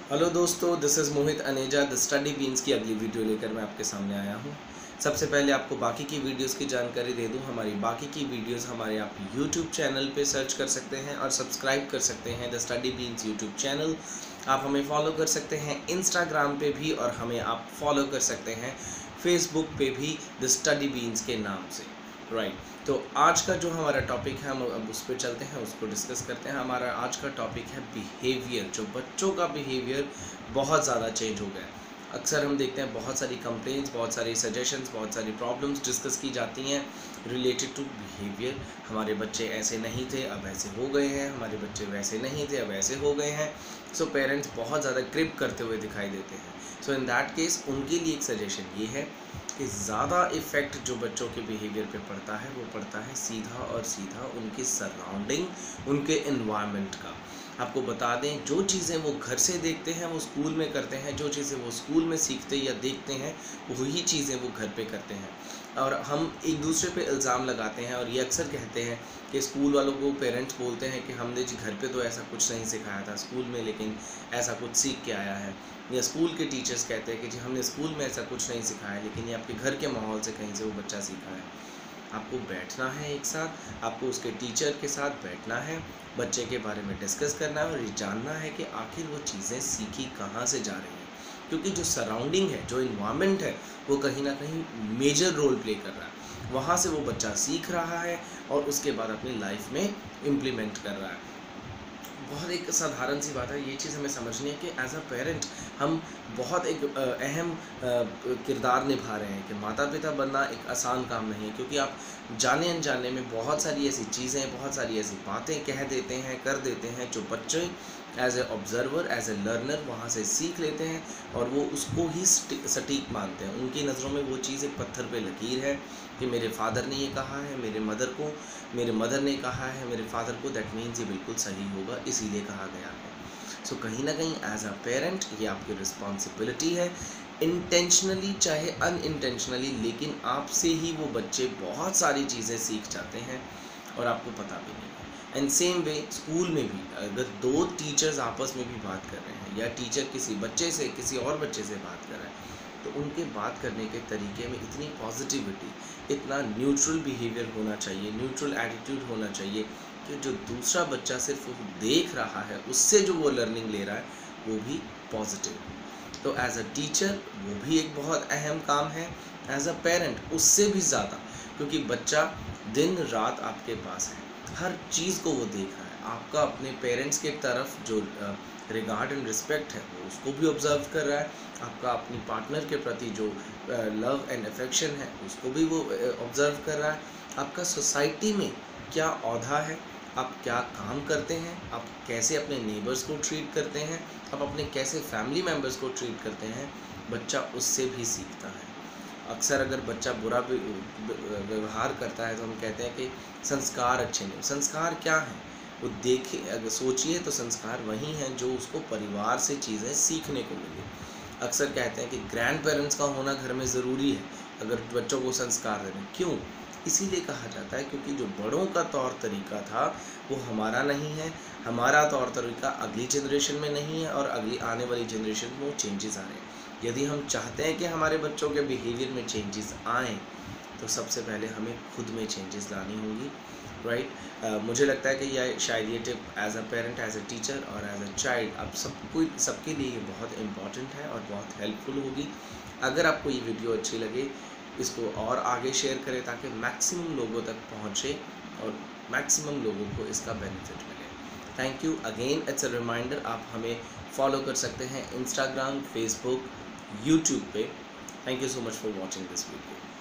Hello दोस्तों, this is Mohit Aneja. The study beans की अगली वीडियो लेकर मैं आपके सामने आया हूँ। सबसे पहले आपको बाकी की वीडियोस की जानकारी दे दूँ। हमारी बाकी की वीडियोस हमारे आप यूट्यूब चैनल पे सर्च कर सकते हैं और सब्सक्राइब कर सकते हैं the study beans YouTube channel. आप हमें फॉलो कर सकते हैं इंस्टाग्राम पे भी, और हमें आप फॉलो कर सकते हैं फेसबुक पे भी द स्टडी बीन्स के नाम से। राइट, तो आज का जो हमारा टॉपिक है हम अब उस पर चलते हैं, उसको डिस्कस करते हैं। हमारा आज का टॉपिक है बिहेवियर। जो बच्चों का बिहेवियर बहुत ज़्यादा चेंज हो गया है। अक्सर हम देखते हैं बहुत सारी कंप्लेंट्स, बहुत सारी सजेशंस, बहुत सारी प्रॉब्लम्स डिस्कस की जाती हैं रिलेटेड टू बिहेवियर। हमारे बच्चे ऐसे नहीं थे, अब ऐसे हो गए हैं। हमारे बच्चे वैसे नहीं थे, अब ऐसे हो गए हैं। सो पेरेंट्स बहुत ज़्यादा क्रिप करते हुए दिखाई देते हैं। सो इन दैट केस उनके लिए एक सजेशन ये है कि ज़्यादा इफ़ेक्ट जो बच्चों के बिहेवियर पे पड़ता है वो पड़ता है सीधा और सीधा उनकी सराउंडिंग, उनके एनवायरनमेंट का। आपको बता दें, जो चीज़ें वो घर से देखते हैं वो स्कूल में करते हैं, जो चीज़ें वो स्कूल में सीखते या देखते हैं वही चीज़ें वो घर पे करते हैं। और हम एक दूसरे पे इल्ज़ाम लगाते हैं और ये अक्सर कहते हैं कि स्कूल वालों को पेरेंट्स बोलते हैं कि हमने जी घर पे तो ऐसा कुछ नहीं सिखाया था, स्कूल में लेकिन ऐसा कुछ सीख के आया है। या स्कूल के टीचर्स कहते हैं कि जी हमने स्कूल में ऐसा कुछ नहीं सिखाया, लेकिन ये आपके घर के माहौल से कहीं से वो बच्चा सीखा है। आपको बैठना है एक साथ, आपको उसके टीचर के साथ बैठना है, बच्चे के बारे में डिस्कस करना है और ये जानना है कि आखिर वो चीज़ें सीखी कहाँ से जा रही हैं। क्योंकि जो सराउंडिंग है, जो इन्वायरमेंट है, वो कहीं ना कहीं मेजर रोल प्ले कर रहा है। वहाँ से वो बच्चा सीख रहा है और उसके बाद अपनी लाइफ में इम्प्लीमेंट कर रहा है। बहुत एक साधारण सी बात है, ये चीज़ हमें समझनी है कि एज अ पेरेंट हम बहुत एक अहम किरदार निभा रहे हैं कि माता पिता बनना एक आसान काम नहीं है। क्योंकि आप जाने अनजाने में बहुत सारी ऐसी चीज़ें, बहुत सारी ऐसी बातें कह देते हैं, कर देते हैं, जो बच्चे as a observer, as a learner वहाँ से सीख लेते हैं और वो उसको ही सटीक मानते हैं। उनकी नज़रों में वो चीज़ एक पत्थर पे लकीर है कि मेरे फादर ने ये कहा है, मेरे मदर ने कहा है, मेरे फादर को, दैट मीन्स ये बिल्कुल सही होगा, इसीलिए कहा गया है। सो कहीं ना कहीं एज अ पेरेंट ये आपकी रिस्पॉन्सिबिलिटी है, इंटेंशनली चाहे अनइंटेंशनली, लेकिन आपसे ही वो बच्चे बहुत सारी चीज़ें सीख जाते हैं और आपको पता भी नहीं है। एंड सेम वे स्कूल में भी अगर दो टीचर्स आपस में भी बात कर रहे हैं या टीचर किसी बच्चे से किसी और बच्चे से बात कर रहा है, तो उनके बात करने के तरीके में इतनी पॉजिटिविटी, इतना न्यूट्रल बिहेवियर होना चाहिए, न्यूट्रल एटीट्यूड होना चाहिए कि जो दूसरा बच्चा सिर्फ वो देख रहा है, उससे जो वो लर्निंग ले रहा है वो भी पॉजिटिव। तो एज अ टीचर वो भी एक बहुत अहम काम है, एज अ पेरेंट उससे भी ज़्यादा, क्योंकि बच्चा दिन रात आपके पास है, हर चीज़ को वो देख रहा है। आपका अपने पेरेंट्स के तरफ जो रिगार्ड एंड रिस्पेक्ट है वो उसको भी ऑब्जर्व कर रहा है, आपका अपनी पार्टनर के प्रति जो लव एंड अफेक्शन है उसको भी वो ऑब्जर्व कर रहा है। आपका सोसाइटी में क्या औहदा है, आप क्या काम करते हैं, आप कैसे अपने नेबर्स को ट्रीट करते हैं, आप अपने कैसे फैमिली मेम्बर्स को ट्रीट करते हैं, बच्चा उससे भी सीखता है। अक्सर अगर बच्चा बुरा व्यवहार करता है तो हम कहते हैं कि संस्कार अच्छे नहीं। संस्कार क्या है वो देखे, अगर सोचिए तो संस्कार वही हैं जो उसको परिवार से चीज़ें सीखने को मिली। अक्सर कहते हैं कि ग्रैंड पेरेंट्स का होना घर में ज़रूरी है अगर बच्चों को संस्कार देने। क्यों? इसीलिए कहा जाता है क्योंकि जो बड़ों का तौर तरीका था वो हमारा नहीं है, हमारा तौर तरीका अगली जनरेशन में नहीं है और अगली आने वाली जनरेशन में वो चेंजेस आ रहे हैं। यदि हम चाहते हैं कि हमारे बच्चों के बिहेवियर में चेंजेस आएँ तो सबसे पहले हमें खुद में चेंजेस लानी होंगी। राइट, मुझे लगता है कि यह शायद ये tip as a parent, as a teacher और एज अ चाइल्ड आप सबके लिए ये बहुत इम्पॉर्टेंट है और बहुत हेल्पफुल होगी। अगर आपको ये वीडियो अच्छी लगे, इसको और आगे शेयर करें ताकि मैक्सिमम लोगों तक पहुँचे और मैक्सिमम लोगों को इसका बेनिफिट मिले। Thank you again, it's a reminder, आप हमें फॉलो कर सकते हैं इंस्टाग्राम, फेसबुक, यूट्यूब पे। Thank you so much for watching this video.